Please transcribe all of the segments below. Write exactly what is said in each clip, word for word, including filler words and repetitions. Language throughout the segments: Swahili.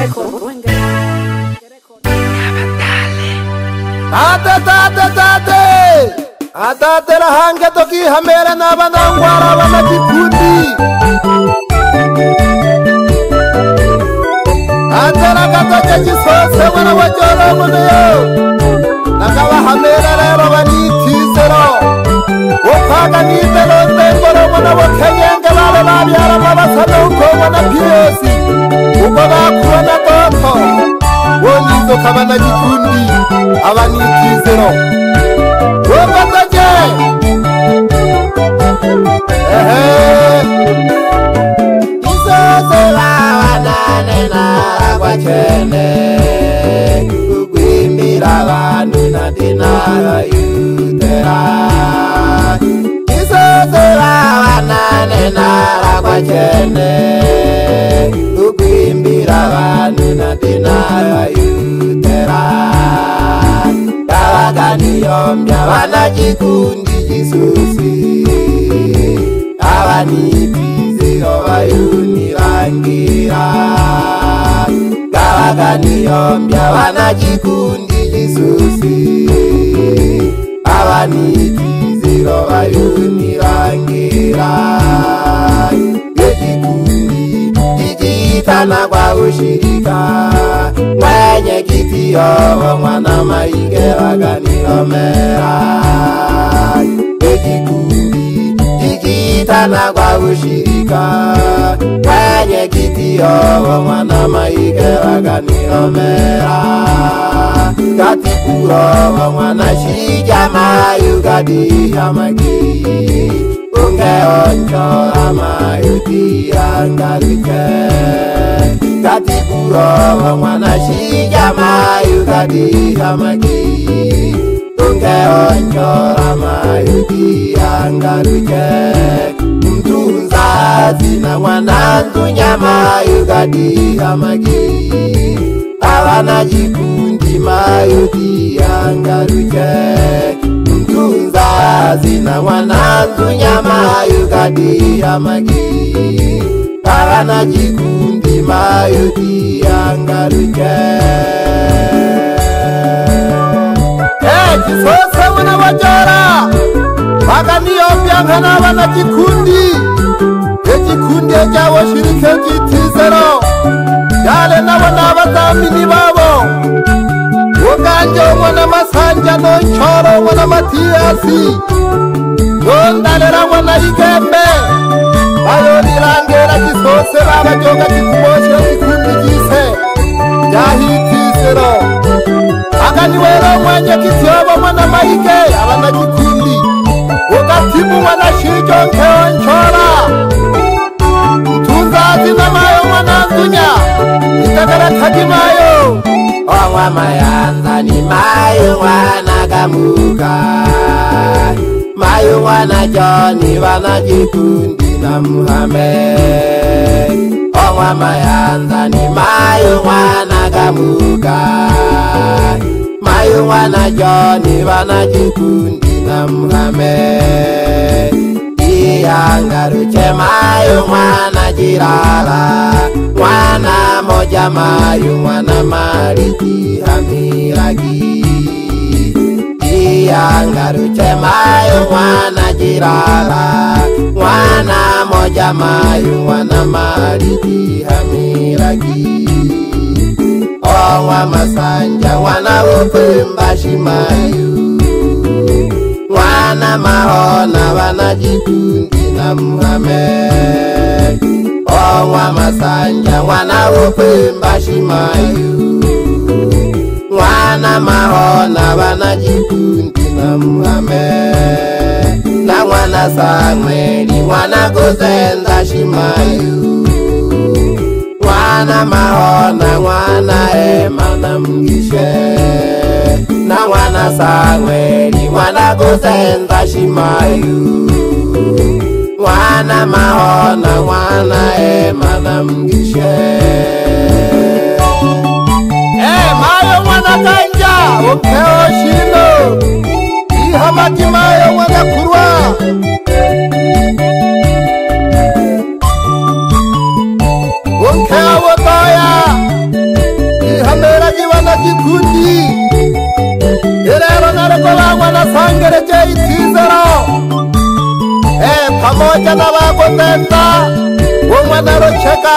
Ate tate tate Atate la hange toki hamera na banangwara wana jikundi Ate la katoke jisose wana wajoro mune yo Nakawa hamera lero wani tisero Wakaga ni telo tengoro wana wakengenge lalo lali ala mabasano uko wana piyosi Ukoga kuwa na toto Wonizo kama na jikundi Awani tisero Wapataje Ehe Isoze wawanane na kwa chene Kukuimbira wanu na dinara yutera Isoze wawanane na kwa chene Kukuimbira wanu na dinara yutera Kawaganiyombya wanajikundi jisusi Awanipiziro wayunirangira Kawaganiyombya wanajikundi jisusi Awanipiziro wayunirangira Yejikundi jijitana kwa ushirika Mwenye kitiyo mwana maige waganilomera Ejikundi jijitana kwa ushirika Mwenye kitiyo mwana maige waganilomera Katikuro mwana shijama yugadi hamagi Unge oncho ama yuti angaluke Katikuro mwana shijama yugadi hamagi Unge oncho ama yuti angaluke Mtunza zina mwana ntunyama yugadi hamagi Awana jikundi mayuti angaluke Mtunza zina mwana ntunyama yugadi hamagi Awana jikundi mayuti angaluke Eh, jisose wana wajara Waganiyombya nkana wana jikundi Ejikundi eja washirike jitizero Yale nabo n'abazamini babo Uganje umwana masanja no nchoro umwana matiyasi Yondalera umwana igembe Ayo nirangera jisose baba joga jikumoshe jikundi jise Jahitisero Aganiwero mwanje kisyobo umwana maige abana jikundi Ugatimu umwana shijo nkeo nchora Mtunzazi na mayo mwana ndunya Itakara kajimayo Owa mayanza ni mayo wana gamuka Mayo wana joni wana jikundi na muhame Owa mayanza ni mayo wana gamuka Mayo wana joni wana jikundi na muhame Iyangaruche mayo mwana jirala Mwana moja mayo mwana mariti hamiragi Iyangaruche mayo mwana jirala Mwana moja mayo mwana mariti hamiragi Owa masanja mwana upemba shimayu Mwana mahona wana jikundi na muhame Owa masanja mwana upemba shimayu Mwana mahona wana jikundi na muhame Na mwana sangweli mwana kuzenza shimayu Mwana mahona mwana ema na mgishe Na mwana sangweli mwana kuzenza shimayu Mwana mahona mwana ema na mgishe Eh mayo mwana kanja ukeo shino Ihamaki mayo mwana kurwa Ukeo wotoya bakoja na bakotenda umwana rocheka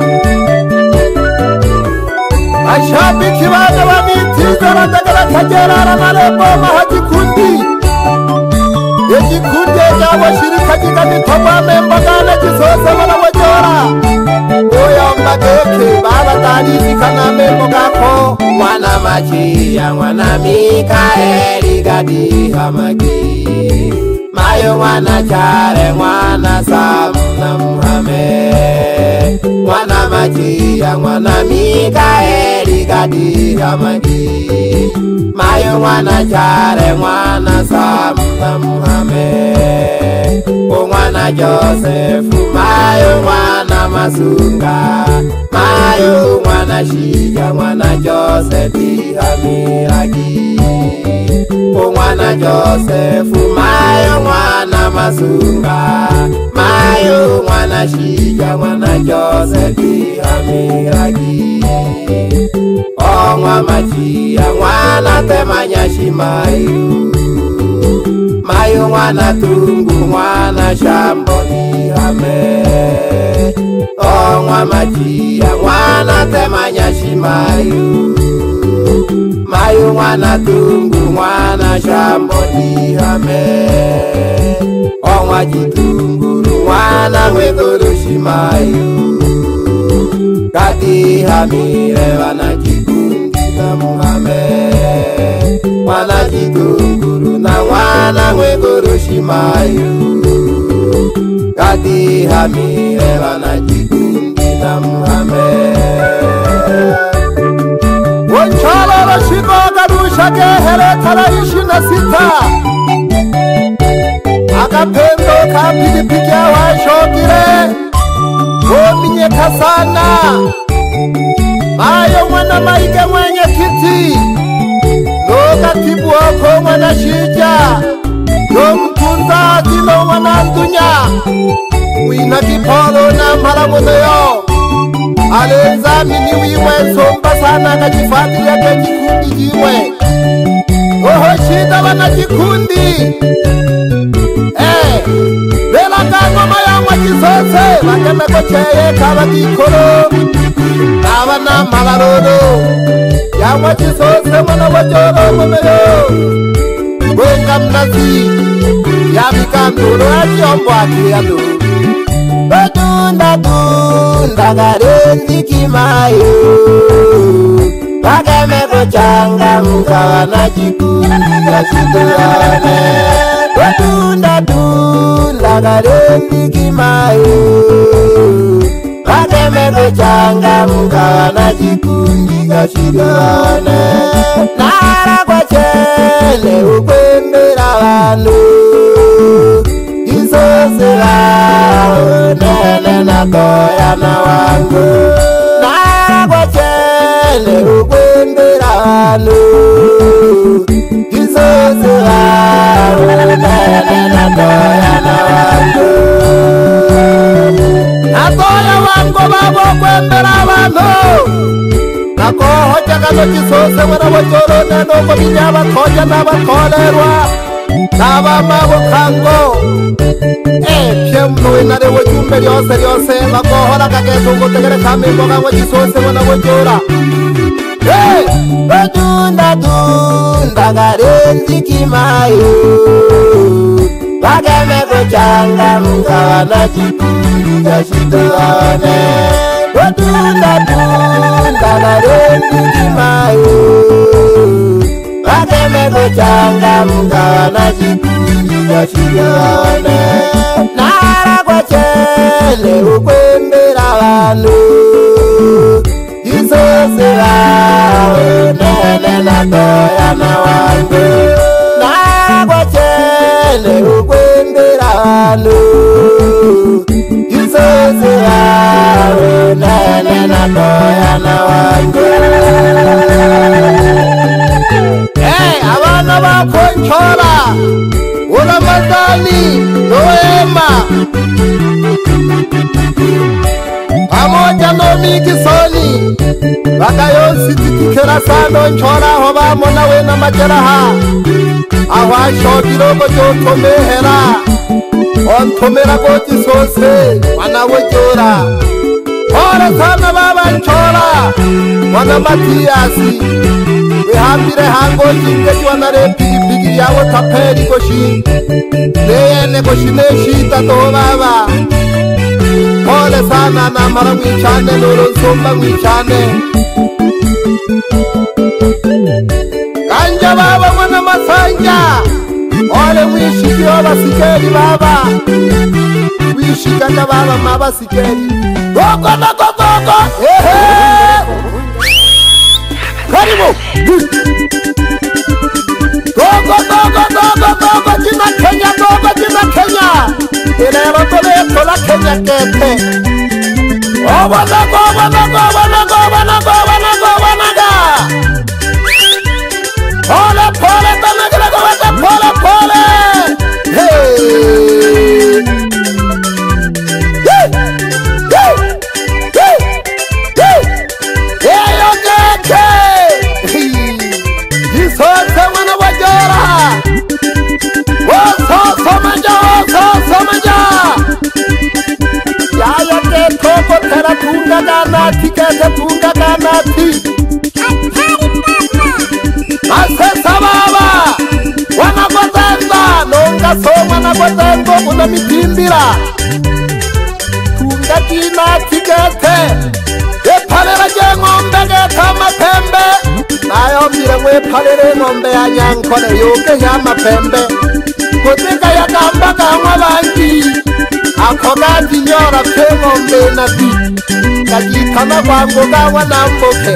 ashabiki bana banitizera ndagara kagera marembo mahagikundi yegikundi cyabo shirika kiganitwa memba kana kisoza barabojora oya mbageke baba tani kana membo gako mwana machi ya mwana Mikaeli gadi hamagi mayo mwana chare mwana samna mhame mwana machi ya mwana Mikaeli gadi hamagi mayo mwana chare mwana samna mhame o mwana Josefu mayo mwana Masunga mayo mwana Shija mwana Josefi hamiragi o mwana Josefu mayo mwana Masunga mayo mwana Shija mwana Josefi hamiragi o mwana Machia mwana Temanya Shimayu mayo mwana Tungu mwana Shamboni hame o mwana Machia mwana Temanya Shimayu mayo mwana Tungu mwana Shamboni hame o mwana Jitunguru mwana Mwegoro Shimayu gadi hamire wana Jikundi na muhame mwana Jitunguru na mwana Mwegoro Shimayu gadi hamire wana Jikundi na muhame Wonchalo rashikoga rushage here taraishi na sita agapendo ka pilipiki awashogire ominye kasana mayo mwana Maige mwenye kiti no katibu wako mwana Shija no mtunza dino mwana Ndunya wina kipolo na mparamono yo alenza mini wiwe somba sana kajifati yake Jikundi jiwe oho Shida wana Jikundi eh bela kangoma ya mwajizose wakeme kocheye kaba dikoro kaba na malaroro ya mwajizose mwana wajoro mweyo wenga mnazi ya mikanduro ya jombo akiyado Dunda dunda garenzi kimayo wakeme kochanga mkawana Jikundi kasituane Dunda dunda garenzi kimayo wakeme kochanga mkawana Jikundi kasituane nara kwa chele ukwembera wanu Isose lao nene na goya na wangu nara kwa chele ukwembera wanu Isose lao nene na goya na wangu na goya wangu babo kwembera wanu nako hoja kano Jisose wana wajoro neno kwa binyaba koja na bakolerwa Naba mabukango Eh, piemno inare wajumbe lyose lyose Makohora kakesungo tegere kamimbo kama Jisose wana wajora Eh, dunda dunda garenzi kimayo Wakeme kochanga mkawana Jikundi kashituane Dunda dunda garenzi kimayo wakeme kochanga mkawana Jikundi kashituane nara kwa chele ukwembera wanu Isose lao nene na goya na wangu nara kwa chele ukwembera wanu Isose lao nene na goya na wangu Eh, abana bakonchola Uramadani Noema pamoja no Migisoni bakayonsi tikikera sano nchora ho bamona we na majeraha aho ashogirogo cyokomehera ontomera goti sose wana wojora ora sana baba nchora wana Matiasi wihambire hango jingeji wana repigi pigi yawo taperi koshi leyene koshi neshita to baba ole sana na mara mwichane loro nsomba mwichane kanja baba mwana Masanja ole mwishiki oba sikeri baba wishikanga baba maba sikeri gogo gogo gogo ehe karibu gogo gogo gogo gogo jina Kenya gogo jina Kenya ilero tole tola Kenya kete obana obana obana obana obana obana pole pole tanagala gogo pole pole hey tunga ganati kete tunga ganati asesa baba wanagotenga nonga so wanagotengo kuna mitimbira tunga ginati kete epalera je ngombe geta mapembe nayo mire mwe palere ngombe ya nyankole yoke ya mapembe kotika ya gamba kangwa bangi akogati nyora pe ngombe na bi kajitana kwangu gawa na mboke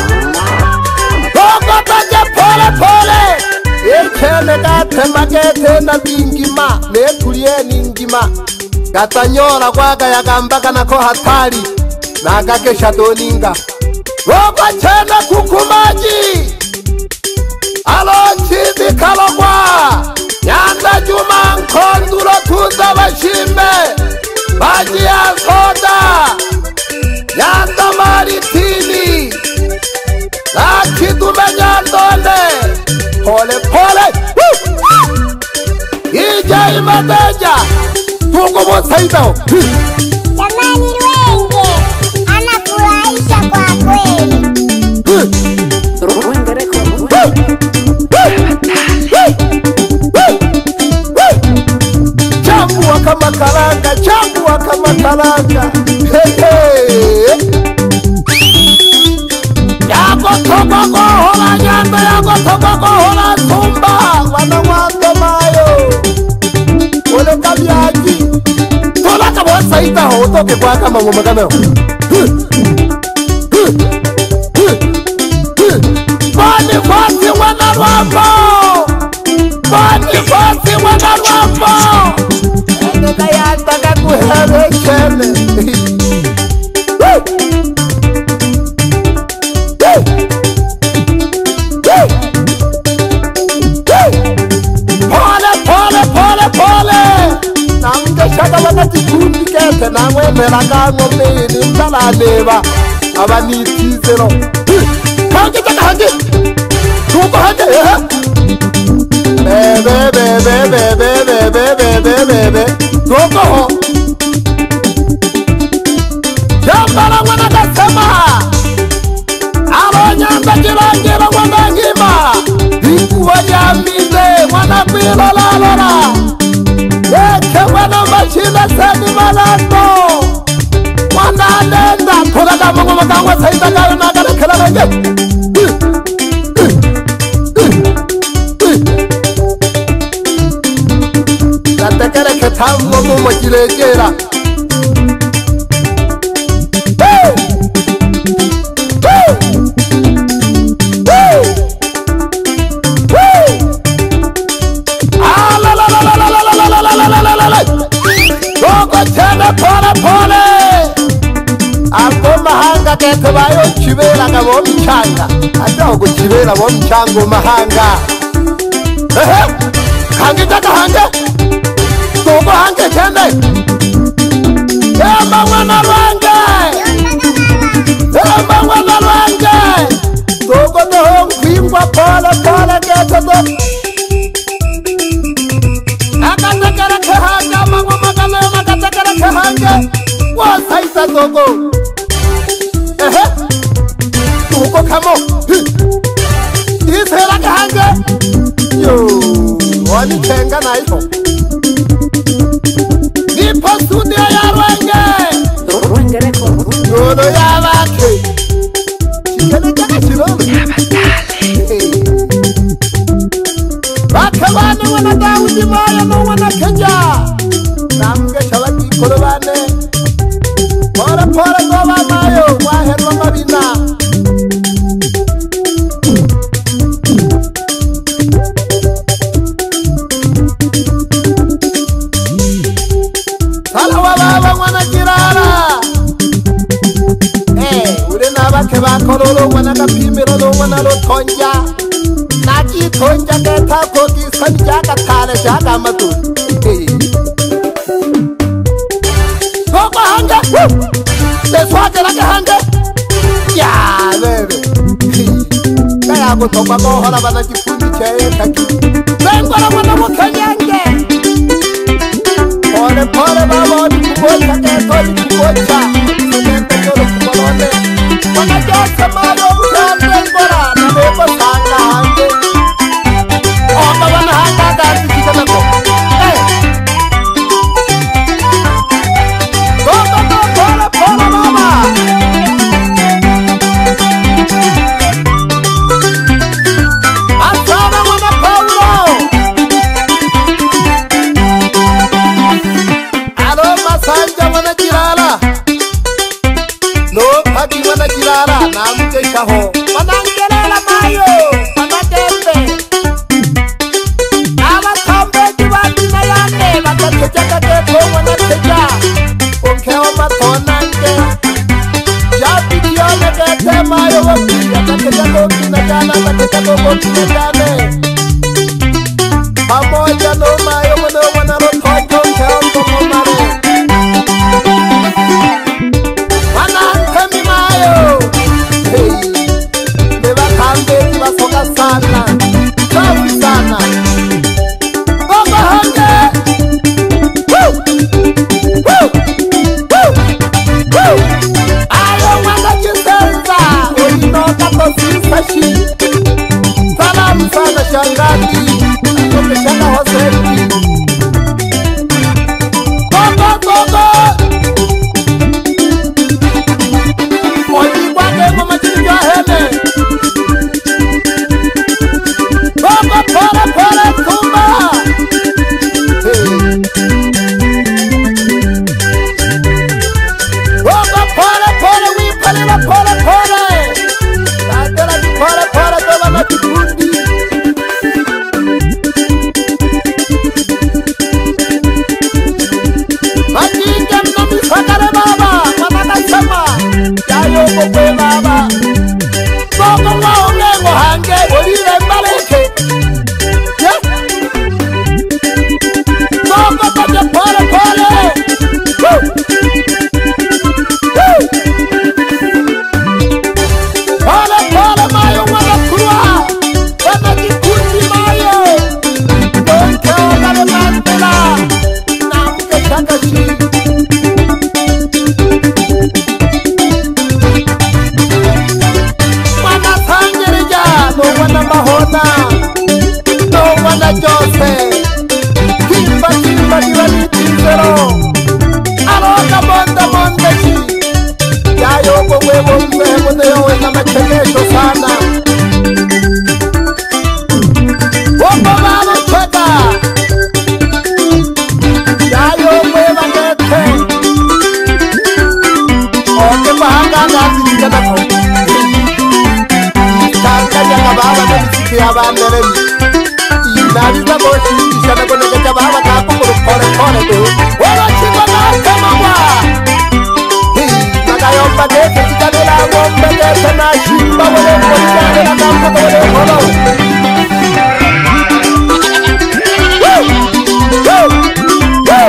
gogo taje pole pole ekene gate magete na bingima netulie ningima gatanyora kwaga yagambaga nako hatari nagakesha doninga gogo chena kukumaji alo chibi kalogwa nyanda juma nkonduro tuza bashimbe baji ya soda Yanda maritini Lakidume nyandone Pole pole Ija imadeja Tungu mosaidao Jamani Rwenge anafurahisha kwa kweli Rwenge reko Chambua kama karanga Chambua kama karanga Hey hey Yago togo gohola nyanda Yago togo gohola tumba Wana wando mayo Ole kabiaji Tola kama saita ho Toke kwa kama mumagameo Bani fasi wana rwambo Bani fasi wana rwambo Ene kaya taka kuhere kene Kete na mwemera kango meni mtala neba abanitizero kange taka hange tuko hange eh bebe bebe bebe bebe bebe bebe tuko ho jambala wana kasema alo nyanda jirangira wana ngima ikuwa yamize wana kwilo lalora Eke wana machina sani malando Wana nenda Kula kama mama kangwa saita kaya nagare kela nage Natekere ketamu mumo jirejera Gogo tena pole pole Ako mahanga kete bayo chibera nga bo mchanga Ata ogo chibera bo mchango mahanga Ehe Kange taka hange Gogo hange kende Ema wana range Ema wana range Gogo doho mkwimwa pole pole kete do Aka tekere kehanga mangoma kamo isera kahanga yo wani tenga na ito ni pasuni ya rwenge Rwenge reko yono ya bake chikene kaka chirolo bakabana wana Daudi maya no wana Kenya namge shabaki korobane pora pora goba mayo waherwa mabina sala wababa wana kirara eh ure nabake bakorolo wana kapimiro no wana rotonja naki tonja keta kogi sanja katale jaga matu Koko hanga Leswate laka hanga Ya bebe Kaya kutoka kohora bana kifundi cheye kaki Bengora wana mukanyange Pole pole baba ni kubocha keto ni kubocha Sumende yolo kubolone Wana jose mayo uya bengora Na bebo sanga hange Oka wana hanga gasi kisana ko Eh Namukeho manangelela mayo manatembe abatambe kibandina yane bagateja gateto wanateja onkeho matonange jabidiyone gete mayo wabiya gateja gokina jana gateja gokina jane pamoja no mayo mano wana rotojo onkeho komomare wanantemi mayo Basoka sana, tamu sana. Baba hange, woo, woo, woo, woo. Ayo wana jisenza, ulinoka kosisashi. Salamu sana shangazi, kumishana Hosepi. Gogo gogo, oji kwake mama jinja hele. Pora pora pora tumba Pora pora pora we palila pora pora Tadera di pora pora toba na kikundi Majinja mnami sakare baba Manaka sama Yayo kokwe baba Koko wao nengo hange Olile mbaleke Pole pole Woo! Woo! Pole pole mayo wana kurwa Wana kikundi mayo Donke ogare mandela Namuke shakashi Wana tangerija No wana mahona No wana jose Kimba kimba diwali tizero Aroka bonda bonda chi Yayo kwe bombe Mwende yowe na machekesho sana Wombo babo cheka Yayo kwe bagete Oke mahanga ngati jikana ko Kaka jaka baba Nabisiki abaneremi Nabiza boshi Ishana kono kecha baba Kakukuru kore kore tu Wala chiko na kamawa Nakayomba kese chikadela Wombe kese na shimba Wale mwole na kampa wale kolo Woo! Woo! Woo!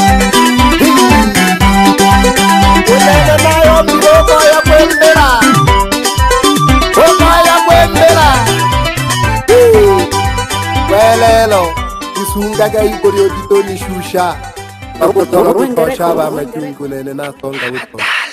Unene nayo mgogo ya kwendela Ogo ya kwendela Welelo Isungaga igori odito ni shusha Ako toro kutosha ba majungulene na tonga wito